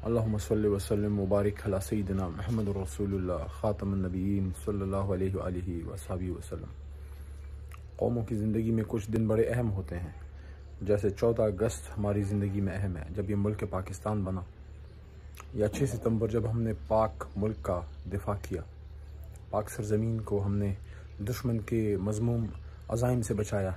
اللہم صلی وسلم مبارک علی سیدنا محمد رسول اللہ خاتم النبیین صلی اللہ علیہ وآلہ وصحبہ وسلم۔ قوموں کی زندگی میں کچھ دن بڑے اہم ہوتے ہیں، جیسے 14 اگست ہماری زندگی میں اہم ہے جب یہ ملک پاکستان بنا، یا 6 ستمبر جب ہم نے پاک ملک کا دفاع کیا، پاک سرزمین کو ہم نے دشمن کے مذموم عزائم سے بچایا،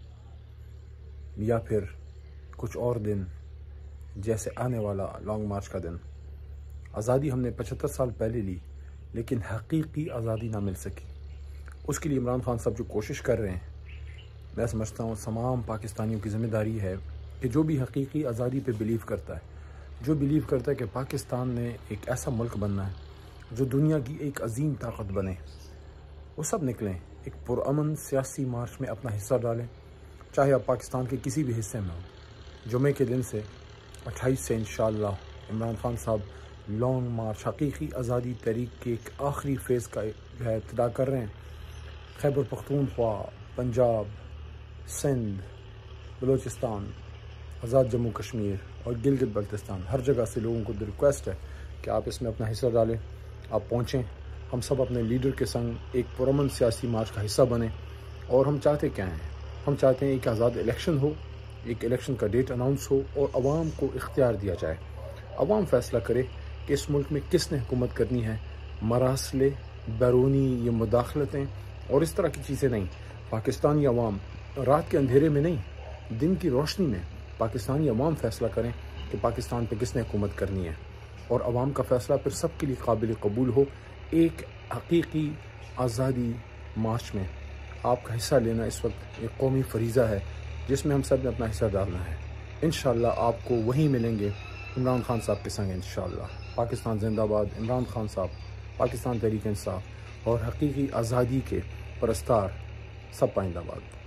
یا پھر کچھ اور دن جیسے آنے والا لانگ مارچ کا دن۔ آزادی ہم نے 75 سال پہلے لی، لیکن حقیقی آزادی نہ مل سکی۔ اس کے لیے عمران خان صاحب جو کوشش کر رہے ہیں، میں سمجھتا ہوں تمام پاکستانیوں کی ذمہ داری ہے کہ جو بھی حقیقی آزادی پہ بلیو کرتا ہے، جو بلیو کرتا ہے کہ پاکستان نے ایک ایسا ملک بننا ہے جو دنیا کی ایک عظیم طاقت بنے، وہ سب نکلیں، ایک پرامن سیاسی مارچ میں اپنا حصہ ڈالیں، چاہے آپ پاکستان کے کسی بھی حصے میں ہوں۔ جمعے کے دن سے 28 سے انشاءاللہ عمران خان صاحب لانگ مارچ حقیقی آزادی تحریک کے ایک آخری فیز کا جو ہے ابتدا کر رہے ہیں۔ خیبر پختونخوا، پنجاب، سندھ، بلوچستان، آزاد جموں کشمیر اور گلگت بلتستان، ہر جگہ سے لوگوں کو ریکویسٹ ہے کہ آپ اس میں اپنا حصہ ڈالیں، آپ پہنچیں، ہم سب اپنے لیڈر کے سنگ ایک پرامن سیاسی مارچ کا حصہ بنیں۔ اور ہم چاہتے کیا ہیں؟ ہم چاہتے ہیں ایک آزاد الیکشن ہو، ایک الیکشن کا ڈیٹ اناؤنس ہو اور عوام کو اختیار دیا جائے، عوام فیصلہ کرے کہ اس ملک میں کس نے حکومت کرنی ہے۔ مراسلے، بیرونی یہ مداخلتیں اور اس طرح کی چیزیں نہیں۔ پاکستانی عوام رات کے اندھیرے میں نہیں، دن کی روشنی میں پاکستانی عوام فیصلہ کریں کہ پاکستان پہ کس نے حکومت کرنی ہے، اور عوام کا فیصلہ پھر سب کے لیے قابل قبول ہو۔ ایک حقیقی آزادی مارچ میں آپ کا حصہ لینا اس وقت ایک قومی فریضہ ہے جس میں ہم سب نے اپنا حصہ ڈالنا ہے۔ انشاءاللہ آپ کو وہیں ملیں گے عمران خان صاحب کے سنگ انشاءاللہ۔ پاکستان زندہ باد، عمران خان صاحب، پاکستان تحریک انصاف اور حقیقی آزادی کے پرستار سب پائندہ باد۔